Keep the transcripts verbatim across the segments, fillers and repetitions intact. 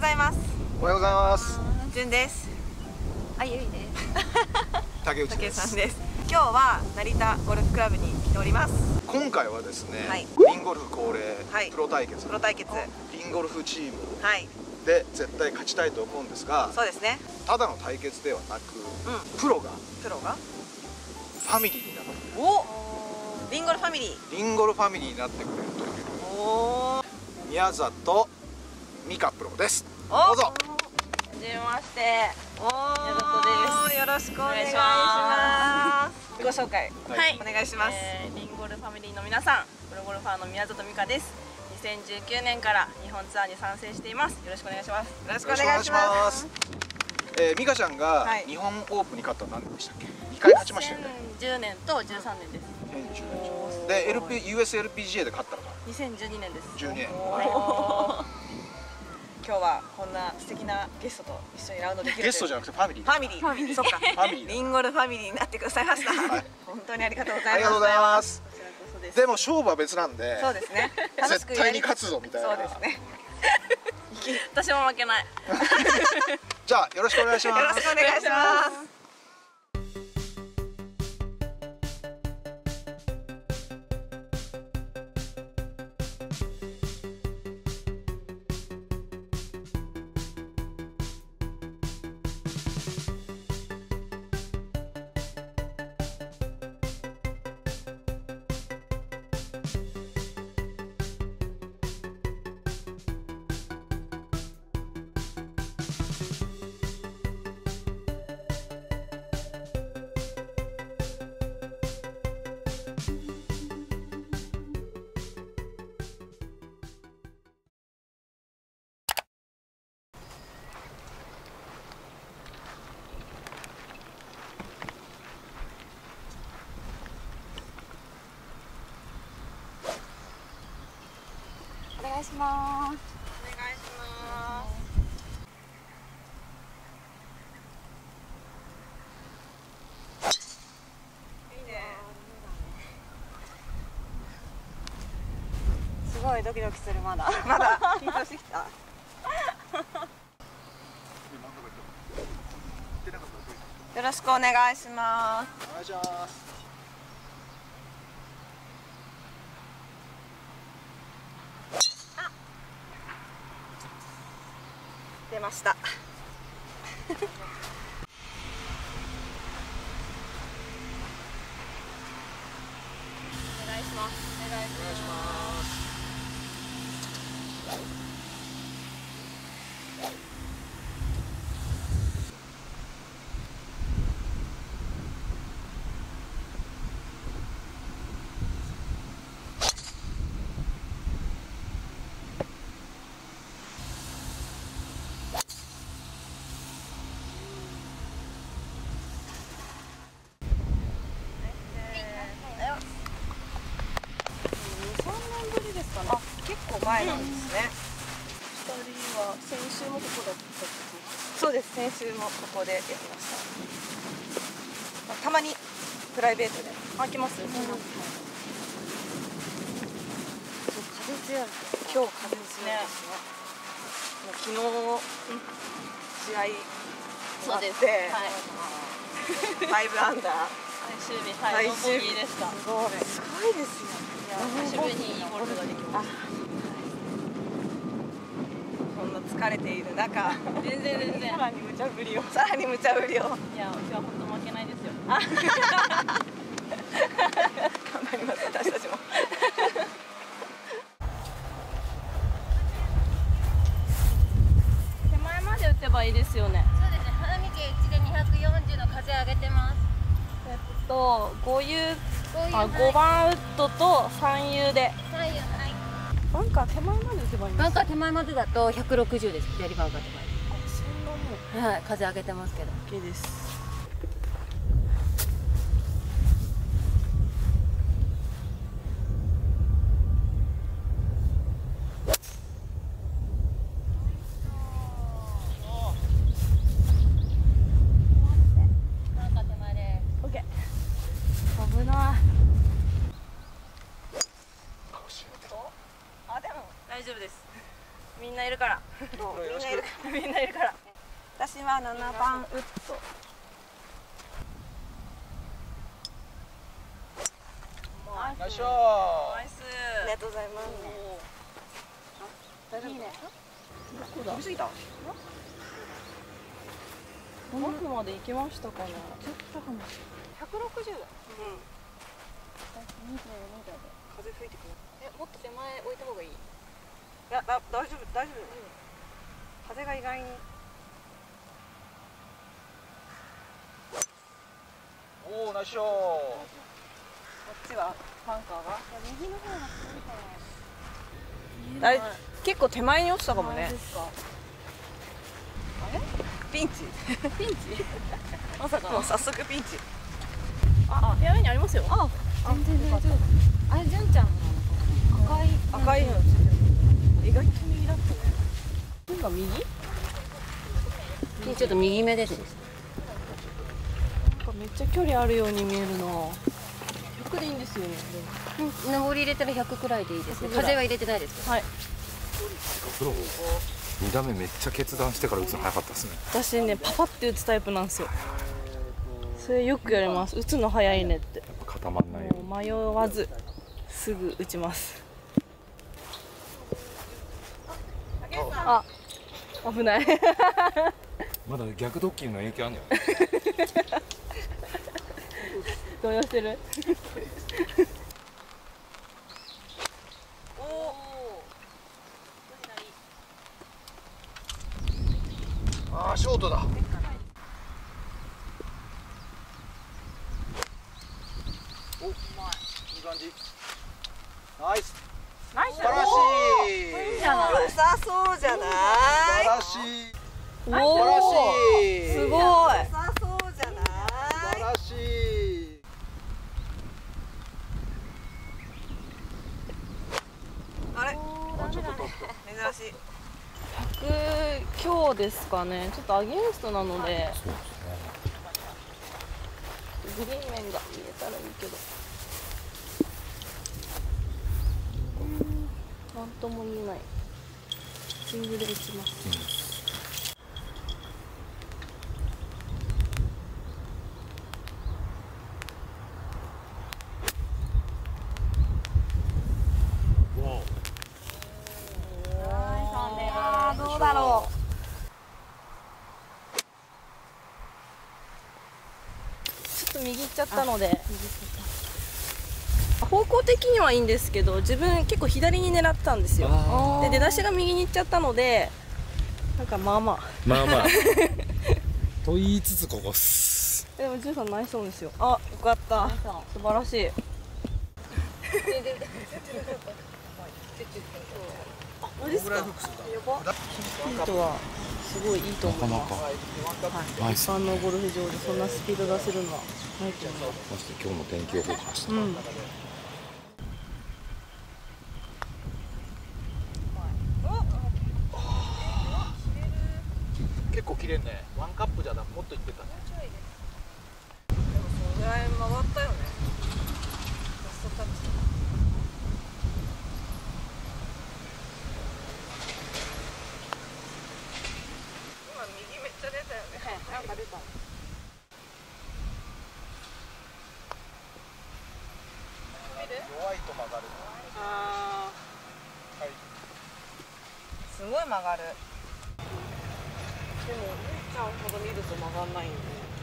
ございます。 おはようございます。 じゅんです。 あゆいです。 竹内竹内です。 さんです。今日は成田ゴルフクラブに来ております。 今回はですね、 はい、 リンゴルフ恒例、 はい、 プロ対決、 プロ対決、 リンゴルフチームはいで絶対勝ちたいと思うんですが、 そうですね。 ただの対決ではなく、 うん、 プロがプロがファミリーになってくれる。 お、リンゴルファミリー、 リンゴルファミリーになってくれるというおお、 宮里美香プロです。どうぞ。 はじめまして。 おお、よろしくお願いします。自己紹介、 はい、 お願いします。 えー、リンゴルファミリーの皆さん、プロゴルファーの宮里美香です。にせんじゅうきゅうねんから日本ツアーに参戦しています。よろしくお願いします。 よろしくお願いします。 えー、美香ちゃんがはい日本オープンに勝ったのは何でしたっけ？にかい勝ちましたよね。 にせんじゅうねんとじゅうさんねんです。 にせんじゅうねんで エルピー ユーエスエルピージーエー で勝ったのがにせんじゅうにねんです。 じゅうにねん。 今日はこんな素敵なゲストと一緒にラウンドできる。 ゲストじゃなくてファミリー。 ファミリー。ファミリー。そっか。 ファミリー。 リンゴルファミリーになってくださいました。はい、本当にありがとうございます。 ありがとうございます。 こちらこそです。 でも勝負は別なんで。 そうですね。 絶対に勝つぞみたいな。 そうですね。 私も負けない。 じゃあよろしくお願いします。 よろしくお願いします。 お願いします。お願いします。 いいね。すごいドキドキする。まだまだ緊張してきた。よろしくお願いします。 お願いします。 出ました。 お願いします。お願いします。 あ、結構前なんですね。 ふたりは先週もここだったっけ？ そうです。先週もここでやりました。たまにプライベートで。 あ、来ます。うん、 風強い。今日風強いですね。昨日、うん、試合終わって、ファイブアンダー。 最終日、はい、ノーボギーでした。 すごい、すごいですよ。 久しぶりにいいゴルフができました。 こんな疲れている中、 全然全然。 さらに無茶ぶりを、さらに無茶ぶりを。いや、今日は本当負けないですよ。 頑張ります、私たちも。 手前まで打てばいいですよね。 そうですね。花見家一でにひゃくよんじゅうの風上げてます。 えっと、ごユー、あ、ごばんウッドとさんユーで。 さんユー、はい。 バンカー手前まで打てばいいんですか。 バンカー手前までだとひゃくろくじゅうです。左バンカー手前。 そんなもん。 はい、風上げてますけど。 OK です。 バンカー手前です。 OK。危ない。 あ、でも大丈夫です。 みんないるからみんないるみんないるから私はななばんウッド。 よいしょナイス。 ありがとうございます。大丈夫？いいね。飛びすぎた？ 奥まで行きましたかね。 ちょっとかも。百六十だ。うん。風吹いてくる。 え、もっと手前置いた方がいい。 いや、だ、大丈夫、大丈夫。風が意外に。 おお、ナイスショー。 こっちはバンカーが。右の方がだい結構手前に落ちたかもね。 あれ？ピンチ。 ピンチ。まさか。 もう早速ピンチ。 あ、フェアウェイにありますよ。 あ、全然大丈夫。あれ、純ちゃんの赤い。 赤いの。意外と右だったね。 今右？ ちょっと右目です。 なんかめっちゃ距離あるように見えるな。ひゃくでいいんですよね。 上り入れたらひゃくくらいでいいですね。風は入れてないですか。 はい。 プロに打目めっちゃ決断してから打つの早かったですね。 私ねパパって打つタイプなんですよ。それよくやります。打つの早いねって。 やっぱ固まんないよ。 もう迷わずすぐ打ちます。あ、危ない。 まだ逆ドッキリの影響あるんじゃない？ 動揺してる。 ああ、ショートだ。お、いい感じ。ナイス。 ナイス。 素晴らしい。 いいじゃない。 良さそうじゃない？ 素晴らしい。 お素晴らしい。 すごい。 良さそうじゃない？ 素晴らしい。 あれ？ あ、ちょっとトップ。 珍しい。 ひゃく強ですかね。ちょっとアゲンストなので。 そうですね。 グリーン面が見えたらいいけど。なんとも言えない。シングルで打ちます。 どうだろう。 ちょっと右行っちゃったので。方向的にはいいんですけど、自分結構左に狙ってたんですよ。で出だしが右に行っちゃったので、なんかまあまあまあまあ。と言いつつここっす。 でもジュンさんナイスオンですよ。あ、よかった。素晴らしい。マジっすか。ヒートはすごいいいと思います。はい、一般のゴルフ場でそんなスピード出せるのはないと思います。 まして今日の天気予報でした。 うん。 結構切れんね。ワンカップじゃなくもっといってたね。 でもそのぐらい曲がったよね。ラストタッチ。今右めっちゃ出たよね。なんか出た。 弱いと曲がる。 ああ。 はい。 すごい曲がる。でも、みっちゃんほど見ると曲がんないんで。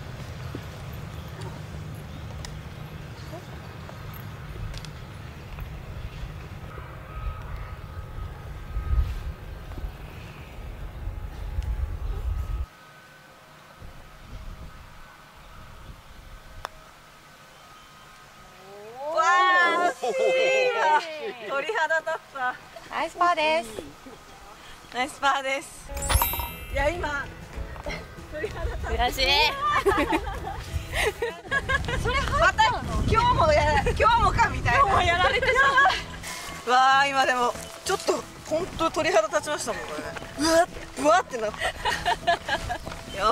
わあ、惜しいわ。鳥肌立った。 ナイスパーです。 ナイスパーです。いや今鳥肌立った。 悔しい。 それまた今日もや今日もかみたいな。今日もやられてしまう。わあ今でもちょっと本当鳥肌立ちましたもんこれ。うわうわってなった。やば。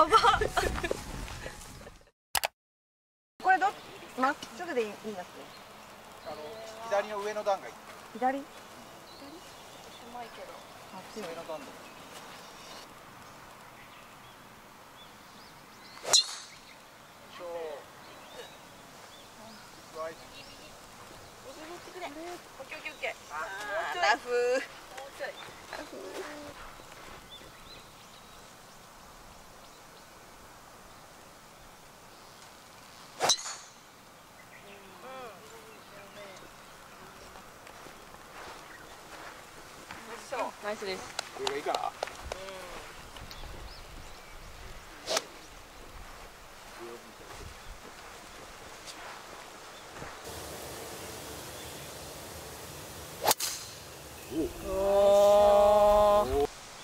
これどまっすぐでいいんだっけ？ あの左の上の段がいい。 左？ 狭いけど。 あっちの選ばんの。ラフー。 ナイスです。 これがいいかな。 おお。 お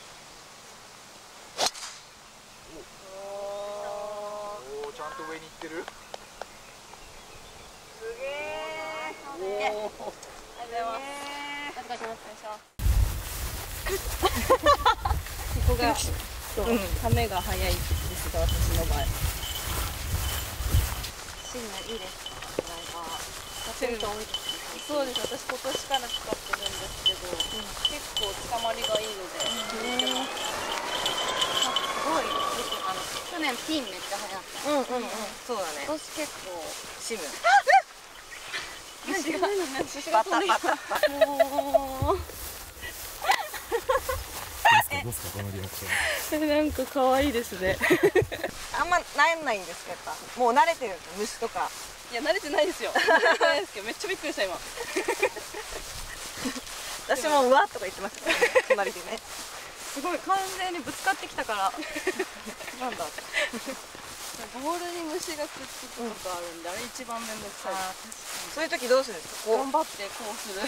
お、ちゃんと上に行ってる。 すげえ。 ありがとうございます。お疲れ様でした。ここがそうためが早いですが、私の場合。 シンナーいいですか？ドライバー。テント多いですね。 そうです。私今年から使ってるんですけど、結構つかまりがいいので。 すごい。あの去年ピンめっちゃ流行った。 うんうんうん。そうだね。 今年結構シム。 虫が虫がバタバタバタ。 もう。 どうですかこのリアクション。 なんか可愛いですね。 あんま慣れないんですけど、もう慣れてるんです虫とか。 いや慣れてないですよ。慣れてないですけどめっちゃびっくりした今。 私もうわっとか言ってましたね。隣でね。 すごい完全にぶつかってきたから。なんだ。ボールに虫がくっつくことあるんで、あれ一番めんどくさい。 そういう時どうするんですか。こう頑張ってこうする。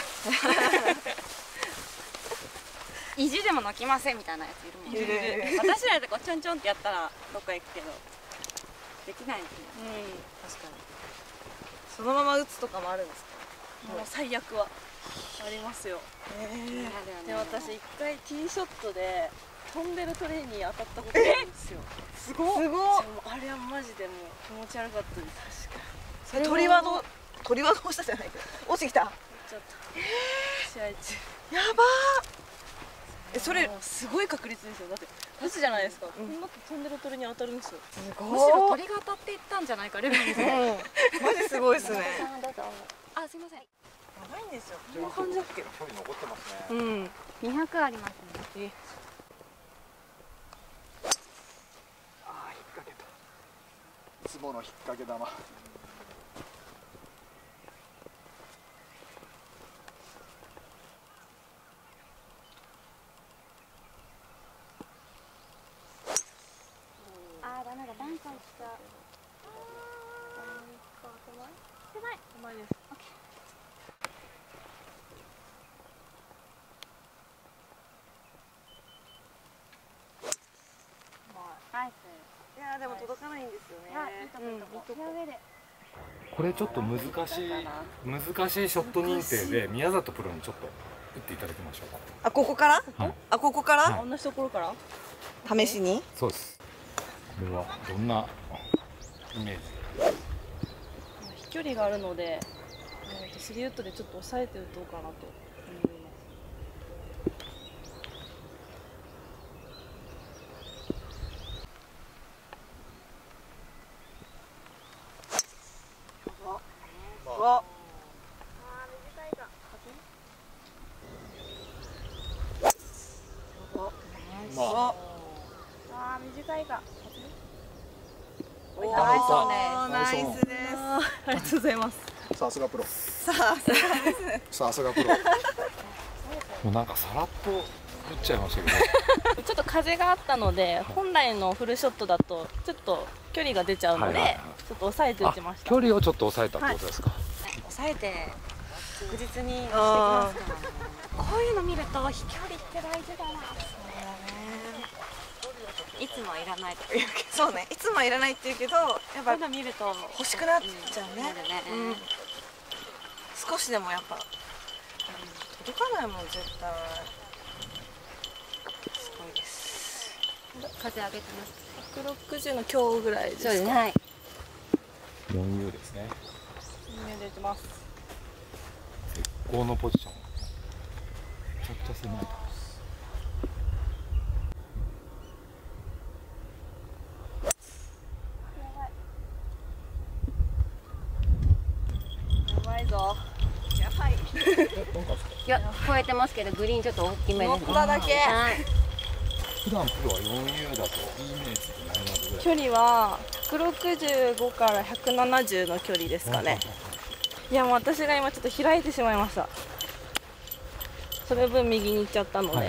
意地でも泣きませんみたいなやついるもんね。 いるいる私らでこうちょんちょんってやったらどっか行くけどできないですね。 うん。 確かに。そのまま打つとかもあるんですか。 もう最悪はありますよ。 えで私一回ティーショットで飛んでるトレーに当たったことがあるんですよ。すごっ。 すごっ。 あれはマジでもう気持ち悪かったです。確かそれ鳥はどう鳥はどうしたじゃないか。落ちてきた。 に。ちょっと。試合中。 やばー。えそれもうすごい確率ですよ。だって打つじゃないですか。こんな飛んでる鳥に当たるんですよ。 すむしごい。 ろ鳥が当たっていったんじゃないかレベルで。 うん。マジすごいですね。 どうぞ。あ、すいません。 やばいんですよ。こんな感じだっけ。 距離残ってますね。 うん。 にひゃくありますね。 ああ、引っ掛けた。ツボの引っ掛け玉。 あー、ダメだ。ダンカー来た。あー、手前。手前。 うまいです。 ナイス。 いやーでも届かないんですよね。 いや、いいとこいいとこ。フェアウェイで。 これちょっと難しい難しいショット認定で宮里プロにちょっと打っていただきましょうか。 あ、ここから。 はい、 あ、ここからは。 同じところから試しに。 そうです。これはどんなイメージ。 飛距離があるので、えーとスリーウッドでちょっと抑えて打とうかなと思います。 わ。 まあ、 あー、短いが。 おーー、ナイスです。 あーありがとうございます。 さすがプロ。 さあ、さすがですね。 さすがプロ。もうなんかさらっと打っちゃいましたけど。 ちょっと風があったので、本来のフルショットだとちょっと距離が出ちゃうので、 はいはいはい、 ちょっと抑えて打ちました。 距離をちょっと抑えたってことですか。 抑えて確実にしてきあますからね。こういうの見ると飛距離って大事だな。いつもはいらないとか言うけど、 そうね、いつもはいらないって言うけど、やっこうぱいうの見ると欲しくなっちゃうね。 なるね。 うん。少しでもやっぱ、届かないもん絶対。すごいです。 風上げてます。 ひゃくろくじゅうの強ぐらいですか。 そうですね。はい。 よんユーですね。 見えてます。 絶好のポジション。めちゃくちゃ狭いところです。 いや超えてますけどグリーンちょっと大きめです。 乗っただけ。 はい。 普段プロは よんユー だといいイメージって何ヤードぐらい？ 距離はひゃくろくじゅうごからひゃくななじゅうの距離ですかね。いやもう私が今ちょっと開いてしまいました。それ分右に行っちゃったので、 はいはい、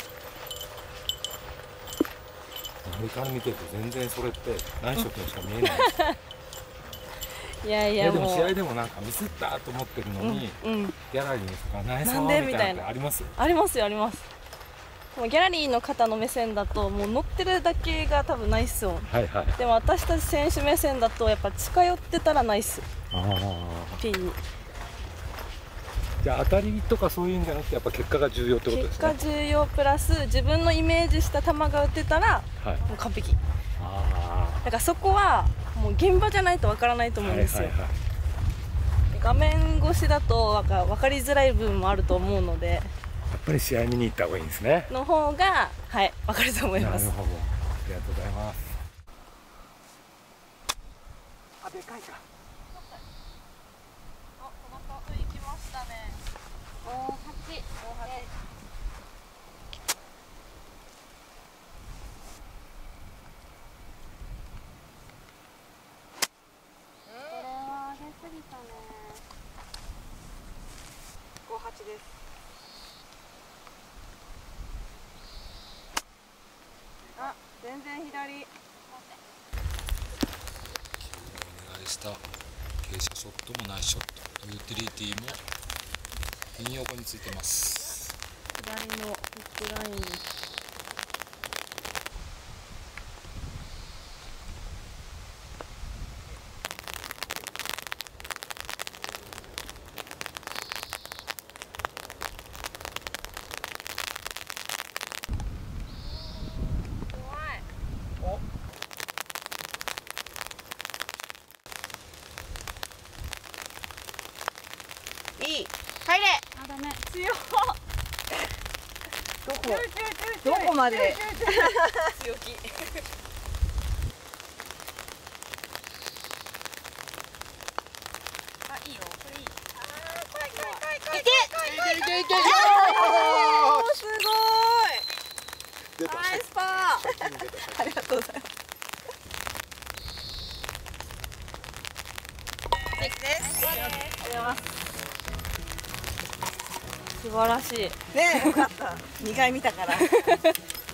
アメリカに見てると全然それってナイスショットにしか見えない。 いやいいややもうでも試合でもなんかミスったと思ってるのに、 うんうん、 ギャラリーの人がナイスなんワンみたいなでみたいなのあります？ ありますよあります。もうギャラリーの方の目線だともう乗ってるだけが多分ナイスオン。 はいはい。 でも私たち選手目線だとやっぱ近寄ってたらナイスああ。 ピンに。 じゃあ当たりとかそういうんじゃなくてやっぱ結果が重要ってことですね。 結果重要プラス自分のイメージした球が打てたらはい。 もう完璧。 あだからそこはもう現場じゃないとわからないとあ。 思うんですよ。 はいはいはい。 画面越しだとなんか分かりづらい部分もあると思うので、 やっぱり試合見に行った方がいいんですね。 の方がはい分かると思います。 なるほど。ありがとうございます。あ、でかいか。 あ、細かく行きましたね。 おーはち。これは上げすぎたね。 ごはちです。あ、全然左。 お願いした傾斜ショットもナイスショット、ユーティリティもピン横についてます。 左のフックラインに。 いい。 入れ。あダメ。 強っ。どこ？どこまで？強気。 あいいよこれいい。 いけ！いけいけいけ！おーすごい。ナイスパー。ありがとうございます。はいです。ありがとうございます。 素晴らしい。 ねえ、よかった。にかい見たから。 お願いし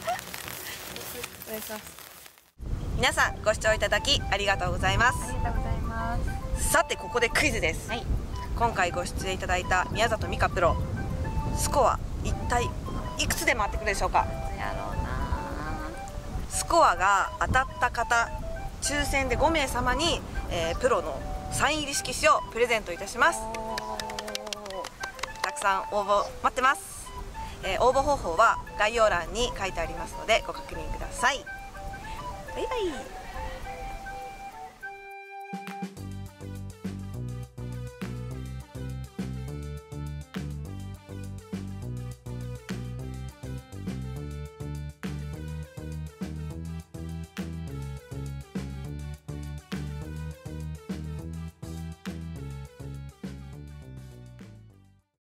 ます。 皆さんご視聴いただきありがとうございます。 ありがとうございます。 さてここでクイズです。 はい。 今回ご出演いただいた宮里美香プロ、スコア一体いくつで回ってくるでしょうか？ やろうな。 スコアが当たった方抽選でごめいさまに、えー、プロのサイン入り色紙をプレゼントいたします。たくさん応募待ってます。えー、応募方法は概要欄に書いてありますのでご確認ください。バイバイ。